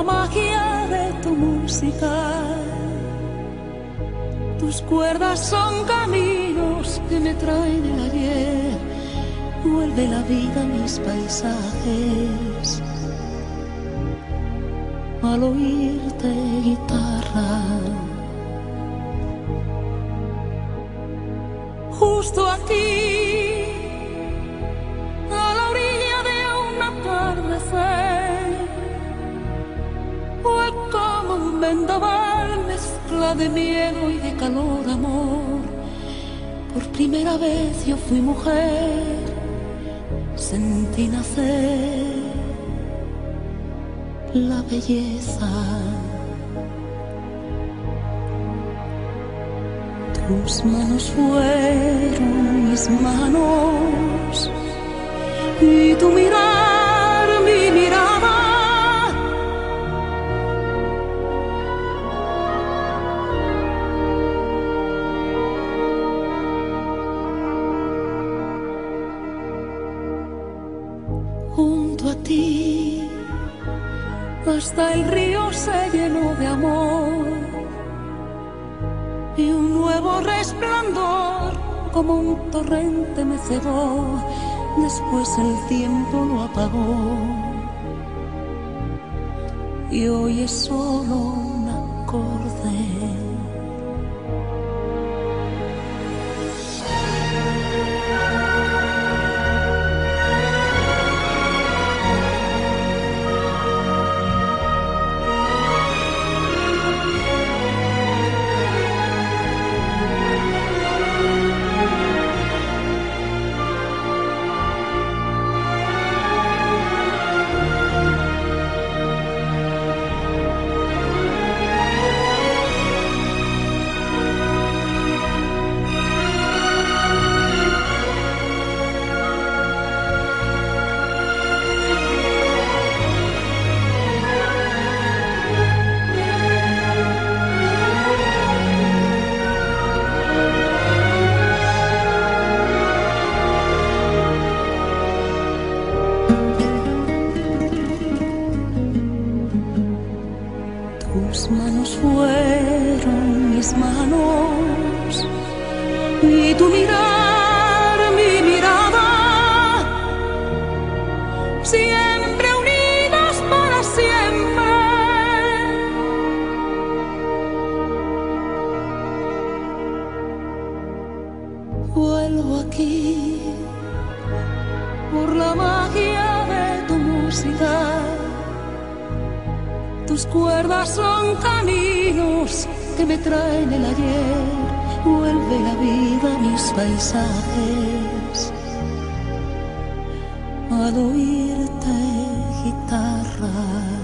magia de tu música. Tus cuerdas son caminos que me traen el ayer. Vuelve la vida a mis paisajes al oírte guitarra. Justo aquí, a la orilla de un atardecer, fue como un vendaval, mezcla de miedo y de calor, amor. Por primera vez yo fui mujer, sentí nacer la belleza. Tus manos fueron mis manos y tu mirar mi mirada. Junto a ti hasta el río se llenó de amor y un nuevo resplandor como un torrente me cegó. Después el tiempo lo apagó y hoy es solo un acorde. Tus manos fueron mis manos y tu mirar mi mirada, siempre unidos para siempre. Vuelvo aquí por la magia de tu música. Tus cuerdas son caminos que me traen el ayer. Vuelve la vida a mis paisajes al oírte guitarra.